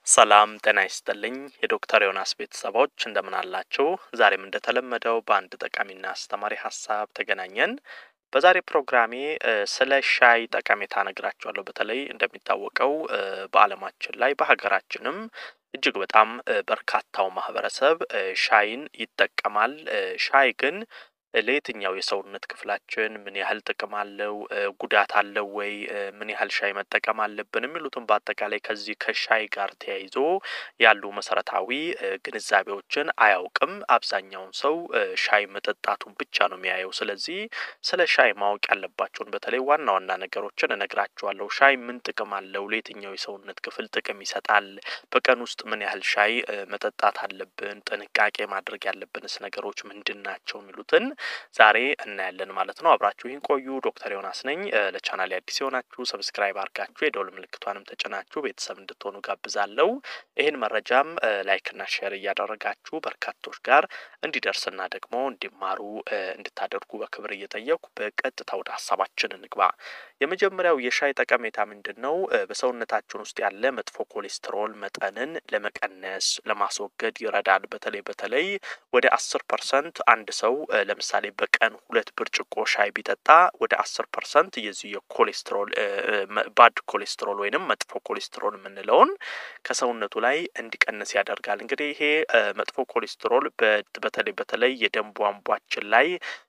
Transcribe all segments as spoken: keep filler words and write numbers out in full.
ሰላም ጤና ይስጥልኝ የዶክተር ዮናስ ቤተሰቦች እንደምን አላችሁ? ዛሬም እንደተለመደው በአንድ ጠቃሚና አስተማሪ ሀሳብ ተገናኘን። በዛሬ ፕሮግራሜ ስለ ሻይ ጠቀሜታ እነግራችኋለሁ። በተለይ እንደሚታወቀው በዓለማችን ላይ በሀገራችንም እጅግ በጣም በርካታው ማህበረሰብ ሻይን ይጠቀማል። ሻይ ግን ለየትኛው የሰውነት ክፍላችን ምን ያህል ጥቅም አለው? ጉዳት አለው ወይ? ምን ያህል ሻይ መጠቀም አለብን? የሚሉትን በአጠቃላይ ከዚህ ከሻይ ጋር ተያይዞ ያሉ መሰረታዊ ግንዛቤዎችን አያውቅም። አብዛኛውን ሰው ሻይ መጠጣቱን ብቻ ነው የሚያየው። ስለዚህ ስለ ሻይ ማወቅ ያለባችሁን በተለይ ዋና ዋና ነገሮችን እነግራችኋለሁ። ሻይ ምን ጥቅም አለው? ለየትኛው የሰውነት ክፍል ጥቅም ይሰጣል? በቀን ውስጥ ምን ያህል ሻይ መጠጣት አለብን? ጥንቃቄ ማድረግ ያለብንስ ነገሮች ምንድን ናቸው? የሚሉትን ዛሬ እናያለን ማለት ነው። አብራችሁኝ ቆዩ። ዶክተር ዮናስ ነኝ። ለቻናሌ አዲስ የሆናችሁ ሰብስክራይብ አድርጋችሁ የደወል ምልክቷንም ተጭናችሁ ቤተሰብ እንድትሆኑ ጋብዛለሁ። ይህን መረጃም ላይክ እና ሼር እያደረጋችሁ በርካቶች ጋር እንዲደርስና ደግሞ እንዲማሩ እንድታደርጉ በክብር እየጠየኩ በቀጥታ ወደ ሀሳባችን እንግባ። የመጀመሪያው የሻይ ጠቀሜታ ምንድነው? በሰውነታችን ውስጥ ያለ መጥፎ ኮሌስትሮል መጠንን ለመቀነስ ለማስወገድ ይረዳል። በተለይ በተለይ ወደ አስር ፐርሰንት አንድ ሰው ለምሳሌ በቀን ሁለት ብርጭቆ ሻይ ቢጠጣ ወደ አስር ፐርሰንት የዚህ የኮሌስትሮል ባድ ኮሌስትሮል ወይንም መጥፎ ኮሌስትሮል የምንለውን ከሰውነቱ ላይ እንዲቀንስ ያደርጋል። እንግዲህ ይሄ መጥፎ ኮሌስትሮል በተለይ በተለይ የደም ቧንቧችን ላይ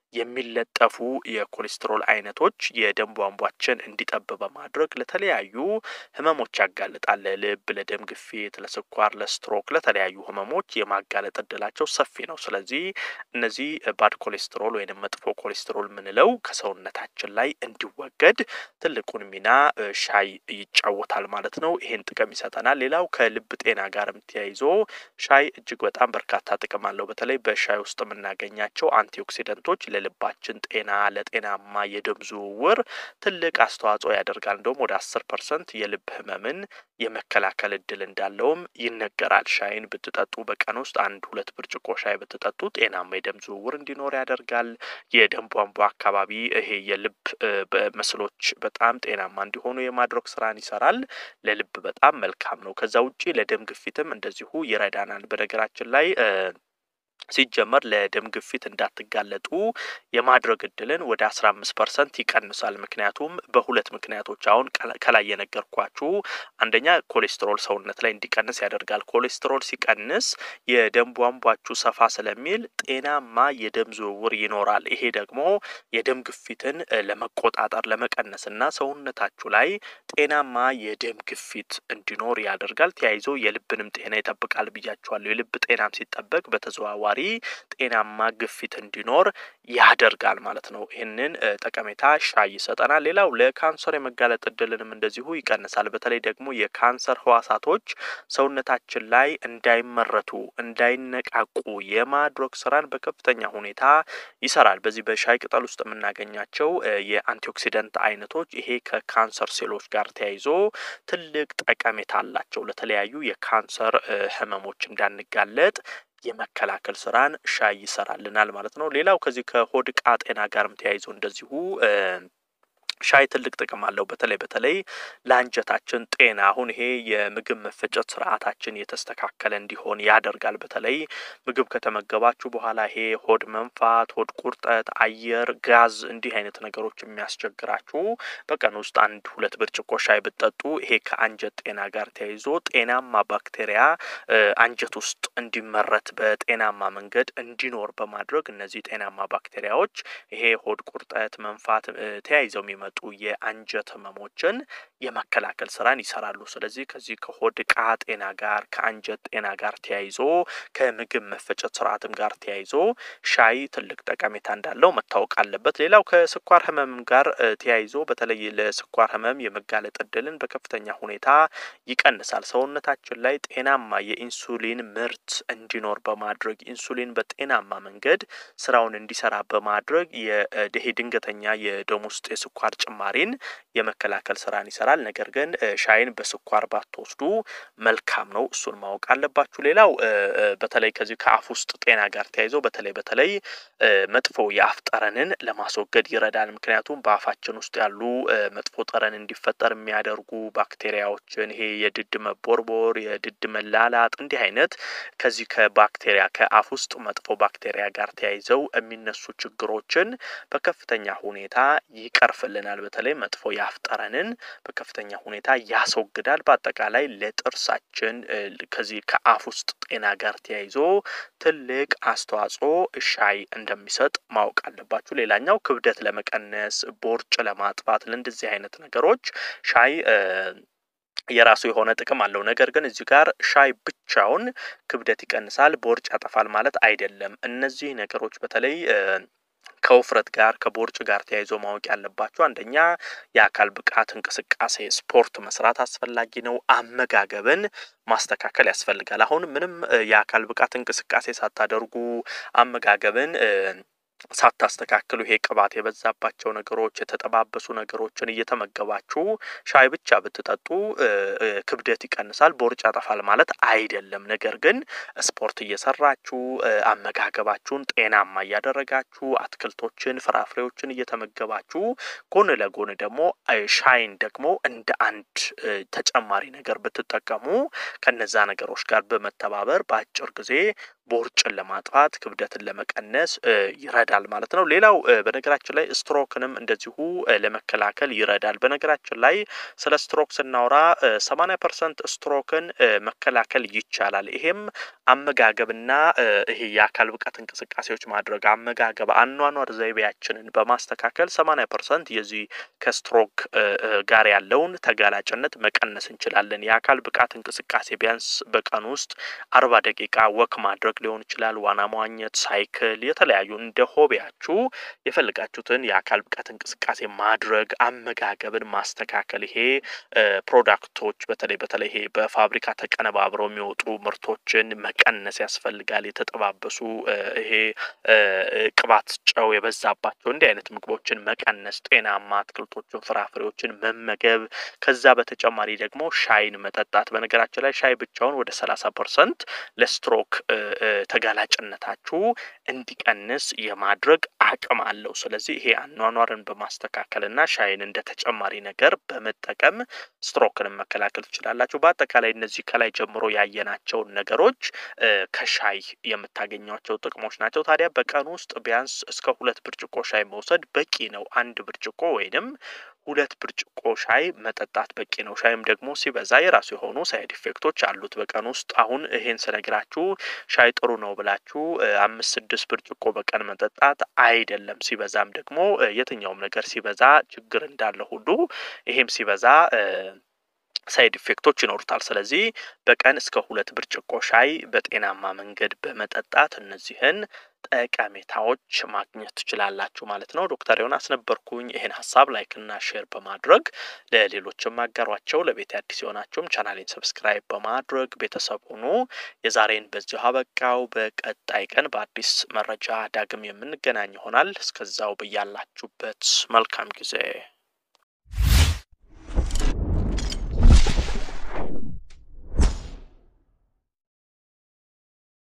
የሚለጠፉ የኮሌስትሮል አይነቶች የደም ቧንቧችን እንዲጠብ በማድረግ ለተለያዩ ህመሞች ያጋልጣል። ለልብ፣ ለደም ግፊት፣ ለስኳር፣ ለስትሮክ፣ ለተለያዩ ህመሞች የማጋለጥ እድላቸው ሰፊ ነው። ስለዚህ እነዚህ ባድ ኮሌስትሮል ወይንም መጥፎ ኮሌስትሮል የምንለው ከሰውነታችን ላይ እንዲወገድ ትልቁን ሚና ሻይ ይጫወታል ማለት ነው። ይሄን ጥቅም ይሰጠናል። ሌላው ከልብ ጤና ጋርም ተያይዞ ሻይ እጅግ በጣም በርካታ ጥቅም አለው። በተለይ በሻይ ውስጥ የምናገኛቸው አንቲኦክሲደንቶች ለልባችን ጤና ለጤናማ የደም ዝውውር ትልቅ አስተዋጽኦ ያደርጋል። እንደውም ወደ አስር ፐርሰንት የልብ ህመምን የመከላከል እድል እንዳለውም ይነገራል። ሻይን ብትጠጡ በቀን ውስጥ አንድ ሁለት ብርጭቆ ሻይ ብትጠጡ ጤናማ የደም ዝውውር እንዲኖር ያደርጋል። የደም ቧንቧ አካባቢ ይሄ የልብ መስሎች በጣም ጤናማ እንዲሆኑ የማድረግ ስራን ይሰራል። ለልብ በጣም መልካም ነው። ከዛ ውጪ ለደም ግፊትም እንደዚሁ ይረዳናል። በነገራችን ላይ ሲጀመር ለደም ግፊት እንዳትጋለጡ የማድረግ እድልን ወደ አስራ አምስት ፐርሰንት ይቀንሳል። ምክንያቱም በሁለት ምክንያቶች አሁን ከላይ የነገርኳችሁ አንደኛ ኮሌስትሮል ሰውነት ላይ እንዲቀንስ ያደርጋል። ኮሌስትሮል ሲቀንስ የደም ቧንቧችሁ ሰፋ ስለሚል ጤናማ የደም ዝውውር ይኖራል። ይሄ ደግሞ የደም ግፊትን ለመቆጣጠር ለመቀነስና ሰውነታችሁ ላይ ጤናማ የደም ግፊት እንዲኖር ያደርጋል። ተያይዞ የልብንም ጤና ይጠብቃል ብያችኋለሁ። የልብ ጤናም ሲጠበቅ በተዘዋዋሪ ጤናማ ግፊት እንዲኖር ያደርጋል ማለት ነው። ይህንን ጠቀሜታ ሻይ ይሰጠናል። ሌላው ለካንሰር የመጋለጥ እድልንም እንደዚሁ ይቀንሳል። በተለይ ደግሞ የካንሰር ህዋሳቶች ሰውነታችን ላይ እንዳይመረቱ እንዳይነቃቁ የማድረግ ስራን በከፍተኛ ሁኔታ ይሰራል። በዚህ በሻይ ቅጠል ውስጥ የምናገኛቸው የአንቲኦክሲደንት አይነቶች ይሄ ከካንሰር ሴሎች ጋር ተያይዞ ትልቅ ጠቀሜታ አላቸው። ለተለያዩ የካንሰር ህመሞች እንዳንጋለጥ የመከላከል ስራን ሻይ ይሰራልናል ማለት ነው። ሌላው ከዚህ ከሆድ ዕቃ ጤና ጋርም ተያይዞ እንደዚሁ ሻይ ትልቅ ጥቅም አለው። በተለይ በተለይ ለአንጀታችን ጤና አሁን ይሄ የምግብ መፈጨት ስርዓታችን የተስተካከለ እንዲሆን ያደርጋል። በተለይ ምግብ ከተመገባችሁ በኋላ ይሄ ሆድ መንፋት፣ ሆድ ቁርጠት፣ አየር ጋዝ እንዲህ አይነት ነገሮች የሚያስቸግራችሁ በቀን ውስጥ አንድ ሁለት ብርጭቆ ሻይ ብትጠጡ ይሄ ከአንጀት ጤና ጋር ተያይዞ ጤናማ ባክቴሪያ አንጀት ውስጥ እንዲመረት በጤናማ መንገድ እንዲኖር በማድረግ እነዚህ ጤናማ ባክቴሪያዎች ይሄ ሆድ ቁርጠት፣ መንፋት ተያይዘው የሚመጡ የአንጀት ህመሞችን የመከላከል ስራን ይሰራሉ። ስለዚህ ከዚህ ከሆድ ዕቃ ጤና ጋር ከአንጀት ጤና ጋር ተያይዞ ከምግብ መፈጨት ስርዓትም ጋር ተያይዞ ሻይ ትልቅ ጠቀሜታ እንዳለው መታወቅ አለበት። ሌላው ከስኳር ህመም ጋር ተያይዞ በተለይ ለስኳር ህመም የመጋለጥ እድልን በከፍተኛ ሁኔታ ይቀንሳል። ሰውነታችን ላይ ጤናማ የኢንሱሊን ምርት እንዲኖር በማድረግ ኢንሱሊን በጤናማ መንገድ ስራውን እንዲሰራ በማድረግ የደሄ ድንገተኛ የደም ውስጥ የስኳር የስኳር ጭማሪን የመከላከል ስራን ይሰራል። ነገር ግን ሻይን በስኳር ባትወስዱ መልካም ነው። እሱን ማወቅ አለባችሁ። ሌላው በተለይ ከዚህ ከአፍ ውስጥ ጤና ጋር ተያይዞ በተለይ በተለይ መጥፎ የአፍ ጠረንን ለማስወገድ ይረዳል። ምክንያቱም በአፋችን ውስጥ ያሉ መጥፎ ጠረን እንዲፈጠር የሚያደርጉ ባክቴሪያዎችን ይሄ የድድ መቦርቦር፣ የድድ መላላጥ እንዲህ አይነት ከዚህ ከባክቴሪያ ከአፍ ውስጥ መጥፎ ባክቴሪያ ጋር ተያይዘው የሚነሱ ችግሮችን በከፍተኛ ሁኔታ ይቀርፍልናል። በተለይ መጥፎ የአፍ ጠረንን በከፍተኛ ሁኔታ ያስወግዳል። በአጠቃላይ ለጥርሳችን ከዚህ ከአፍ ውስጥ ጤና ጋር ተያይዞ ትልቅ አስተዋጽኦ ሻይ እንደሚሰጥ ማወቅ አለባችሁ። ሌላኛው ክብደት ለመቀነስ፣ ቦርጭ ለማጥፋት ለእንደዚህ አይነት ነገሮች ሻይ የራሱ የሆነ ጥቅም አለው። ነገር ግን እዚህ ጋር ሻይ ብቻውን ክብደት ይቀንሳል፣ ቦርጭ ያጠፋል ማለት አይደለም። እነዚህ ነገሮች በተለይ ከውፍረት ጋር ከቦርጭ ጋር ተያይዞ ማወቅ ያለባችሁ አንደኛ የአካል ብቃት እንቅስቃሴ ስፖርት መስራት አስፈላጊ ነው። አመጋገብን ማስተካከል ያስፈልጋል። አሁን ምንም የአካል ብቃት እንቅስቃሴ ሳታደርጉ አመጋገብን ሳታስተካክሉ ይሄ ቅባት የበዛባቸው ነገሮች የተጠባበሱ ነገሮችን እየተመገባችሁ ሻይ ብቻ ብትጠጡ ክብደት ይቀንሳል፣ ቦርጭ ያጠፋል ማለት አይደለም። ነገር ግን ስፖርት እየሰራችሁ አመጋገባችሁን ጤናማ እያደረጋችሁ አትክልቶችን ፍራፍሬዎችን እየተመገባችሁ ጎን ለጎን ደግሞ ሻይን ደግሞ እንደ አንድ ተጨማሪ ነገር ብትጠቀሙ ከነዛ ነገሮች ጋር በመተባበር በአጭር ጊዜ ቦርጭን ለማጥፋት ክብደትን ለመቀነስ ይረዳል ማለት ነው። ሌላው በነገራችን ላይ ስትሮክንም እንደዚሁ ለመከላከል ይረዳል። በነገራችን ላይ ስለ ስትሮክ ስናወራ ሰማንያ ፐርሰንት ስትሮክን መከላከል ይቻላል። ይሄም አመጋገብና ይሄ የአካል ብቃት እንቅስቃሴዎች ማድረግ አመጋገብ አኗኗር ዘይቤያችንን በማስተካከል ሰማንያ ፐርሰንት የዚህ ከስትሮክ ጋር ያለውን ተጋላጭነት መቀነስ እንችላለን። የአካል ብቃት እንቅስቃሴ ቢያንስ በቀን ውስጥ አርባ ደቂቃ ወክ ማድረግ ሊሆን ይችላል፣ ዋና መዋኘት፣ ሳይክል፣ የተለያዩ እንደ ሆቢያችሁ የፈልጋችሁትን የአካል ብቃት እንቅስቃሴ ማድረግ፣ አመጋገብን ማስተካከል። ይሄ ፕሮዳክቶች በተለይ በተለይ ይሄ በፋብሪካ ተቀነባብረው የሚወጡ ምርቶችን መቀነስ ያስፈልጋል። የተጠባበሱ ይሄ ቅባት ጨው የበዛባቸው እንዲህ አይነት ምግቦችን መቀነስ፣ ጤናማ አትክልቶችን ፍራፍሬዎችን መመገብ። ከዛ በተጨማሪ ደግሞ ሻይን መጠጣት። በነገራችን ላይ ሻይ ብቻውን ወደ ሰላሳ ፐርሰንት ለስትሮክ ተጋላጭነታችሁ እንዲቀንስ የማድረግ አቅም አለው። ስለዚህ ይሄ አኗኗርን በማስተካከልና ሻይን እንደ ተጨማሪ ነገር በመጠቀም ስትሮክን መከላከል ትችላላችሁ። በአጠቃላይ እነዚህ ከላይ ጀምሮ ያየናቸው ነገሮች ከሻይ የምታገኟቸው ጥቅሞች ናቸው። ታዲያ በቀን ውስጥ ቢያንስ እስከ ሁለት ብርጭቆ ሻይ መውሰድ በቂ ነው። አንድ ብርጭቆ ወይንም ሁለት ብርጭቆ ሻይ መጠጣት በቂ ነው። ሻይም ደግሞ ሲበዛ የራሱ የሆኑ ሳይድ ኢፌክቶች አሉት። በቀን ውስጥ አሁን ይሄን ስነግራችሁ ሻይ ጥሩ ነው ብላችሁ አምስት ስድስት ብርጭቆ በቀን መጠጣት አይደለም። ሲበዛም ደግሞ የትኛውም ነገር ሲበዛ ችግር እንዳለ ሁሉ ይሄም ሲበዛ ሳይድ ኢፌክቶች ይኖሩታል። ስለዚህ በቀን እስከ ሁለት ብርጭቆ ሻይ በጤናማ መንገድ በመጠጣት እነዚህን ጠቀሜታዎች ማግኘት ትችላላችሁ ማለት ነው። ዶክተር ዮናስ ነበርኩኝ። ይሄን ሐሳብ ላይክ እና ሼር በማድረግ ለሌሎችም አጋሯቸው። ለቤት አዲስ የሆናችሁም ቻናሌን ሰብስክራይብ በማድረግ ቤተሰብ ሁኑ። የዛሬን በዚሁ አበቃው። በቀጣይ ቀን በአዲስ መረጃ ዳግም የምንገናኝ ይሆናል። እስከዛው በያላችሁበት መልካም ጊዜ